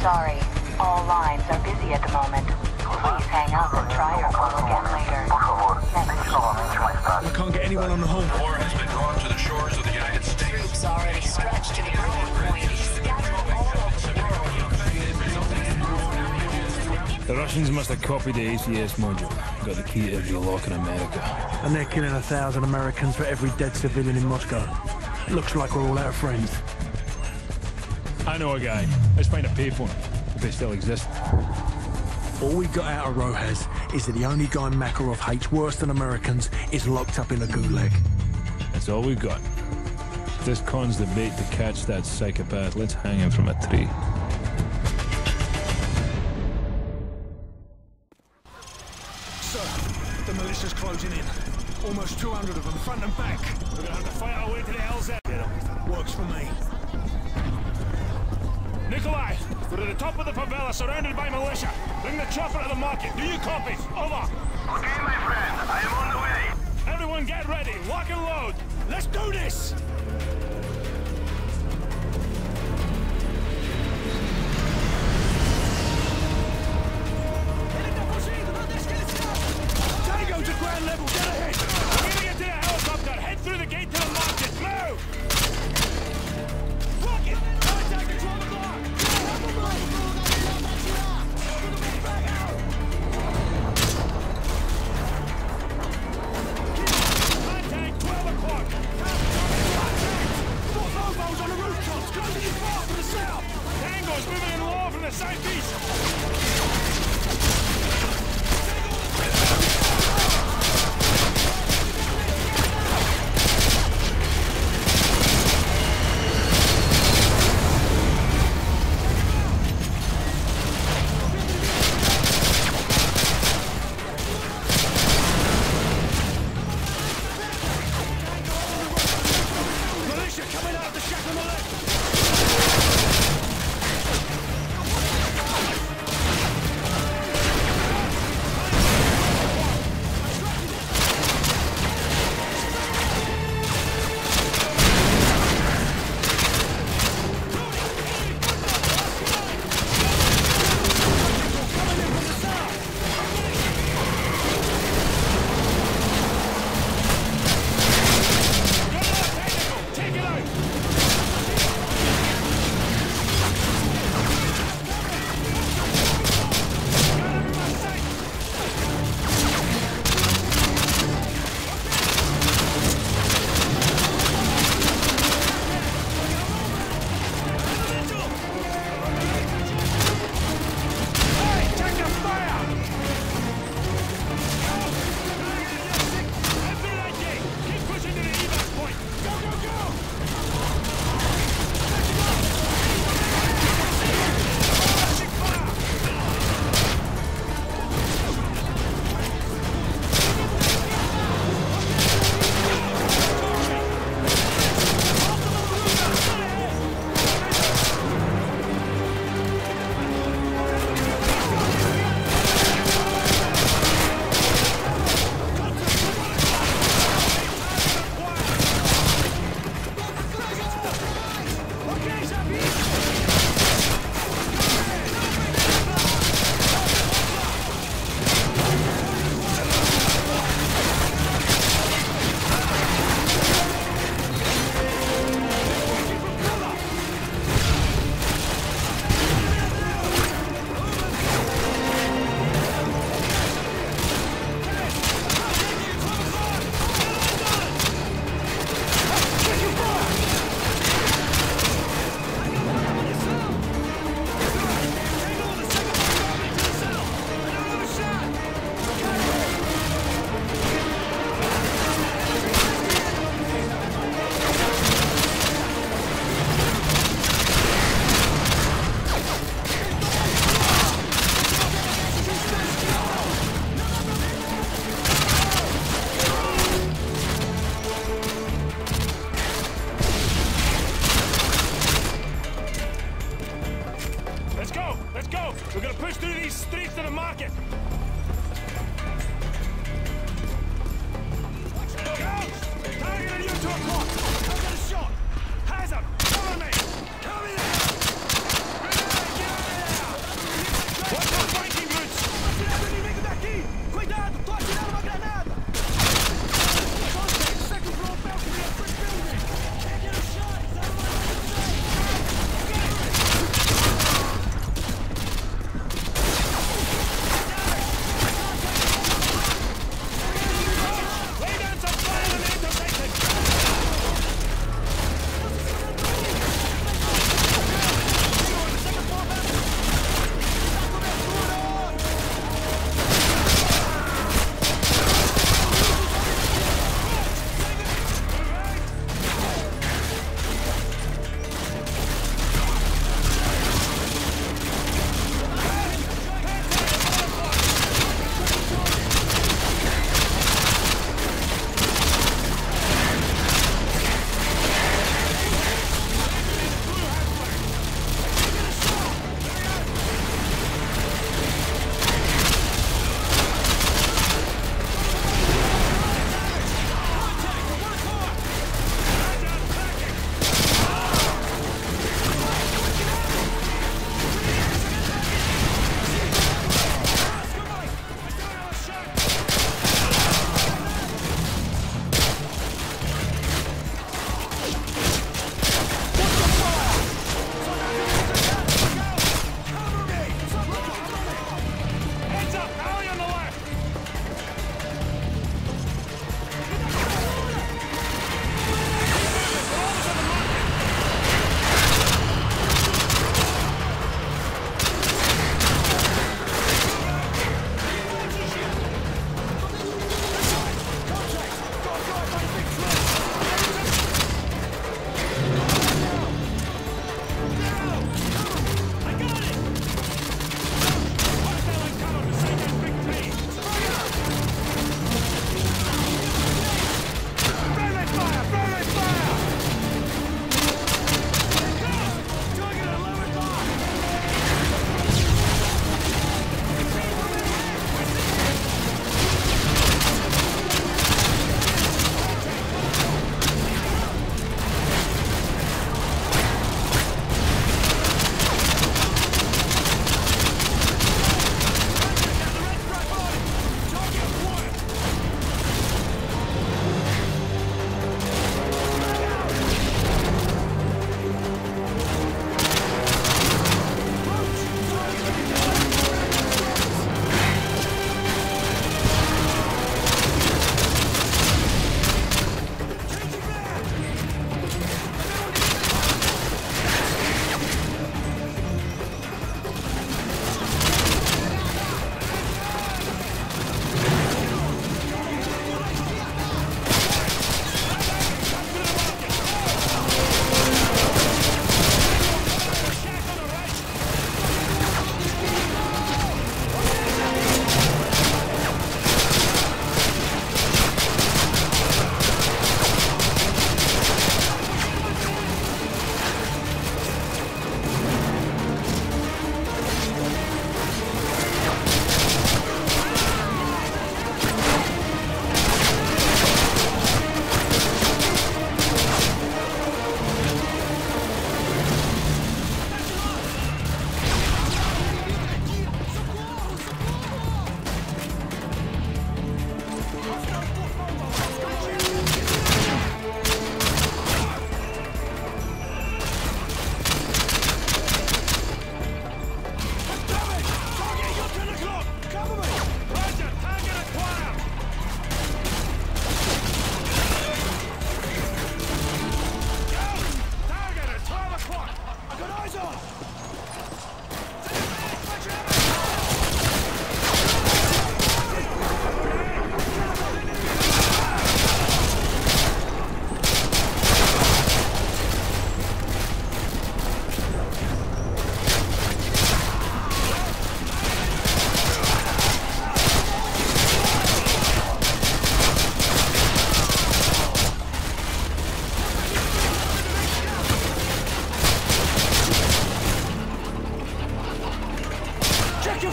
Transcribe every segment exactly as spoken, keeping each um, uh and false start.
Sorry, all lines are busy at the moment. Please hang up and try your call again later. I can't get anyone on the horn. War has been drawn to the shores of the United States. Troops already stretched to the breaking point. Scattered all over the world. The Russians must have copied the A C S module. Got the key to every lock in America. And they're killing a thousand Americans for every dead civilian in Moscow. Looks like we're all out of friends. I know a guy. Let's find a payphone, if they still exist. All we got out of Rojas is that the only guy Makarov hates worse than Americans is locked up in a gulag. That's all we've got. If this con's the bait to catch that psychopath, let's hang him from a tree. Sir, the militia's closing in. Almost two hundred of them, front and back. We're gonna have to fight our way to the L Z. Works for me. Nikolai, we're at the top of the favela, surrounded by militia. Bring the chopper to the market. Do you copy? Over. Okay, my friend. I am on the way. Everyone get ready. Lock and load. Let's do this! Tango to ground level, get ahead! We're gonna get to the helicopter. Head through the gate to the market. Move! Rocket! Contact control the block! Contact twelve o'clock! Four Vovos on the rooftops, closing in far from the south! Tango's moving in low from the southeast!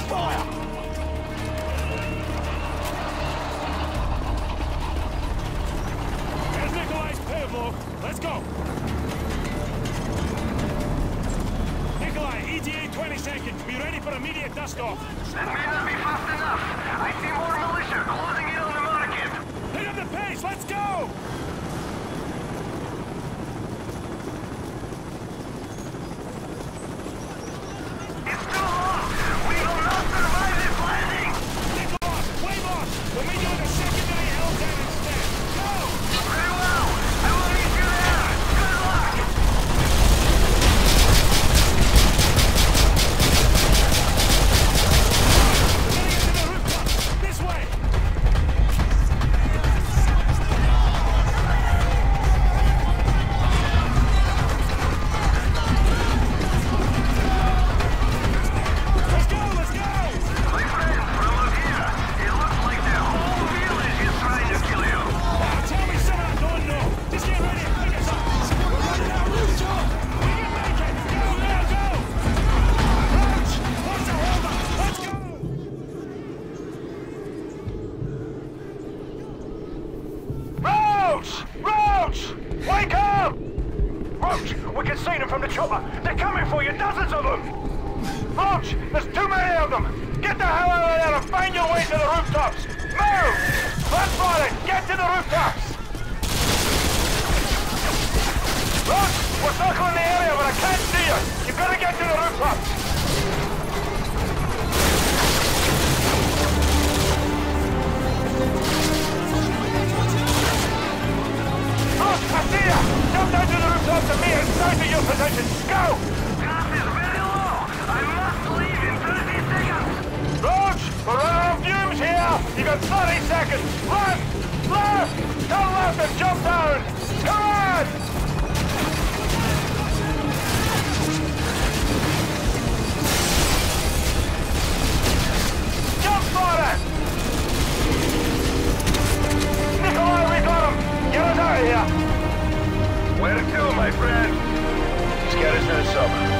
fire! There's Nikolai's payload. Let's go. Nikolai, E T A twenty seconds. Be ready for immediate dust-off. That may not be fast enough. I see more militia closing in on the market. Pick up the pace. Let's go. It's too long. We will not survive this landing. Nikolai, wave off. We'll meet you in the secondary L ten instead. Go. Very well. I will meet you there. Good luck. Getting into the rooftop. This way. Let's go. Let's go. My friend, from up here, it looks like the whole village is trying to kill you. Now, tell me something I don't know. Just get ready and pick us up. We're running out of rooftop. We can make it. Go, go, go. Roach, what's the hold up? Let's go. Roach! Roach! Wake up! Roach, we can see them from the chopper. They're coming for you, dozens of them! Roach, there's too many of them! Get the hell out of there and find your way to the rooftops! Move! Let's fight it! Get to the rooftops! Roach, we're circling the area, but I can't see you! You've got to get to the rooftops! Roach, I see you! Jump down to the rooftops and meet us south of your position! Go! Gas is very low! I must leave in thirty seconds! Roach, we're running out of fumes here! You got thirty seconds! Left! Left! Turn left and jump down! Come on! Jump for it! Nikolai, we got him! Get us out of here! Where to, my friend? Let's get us to the suburbs.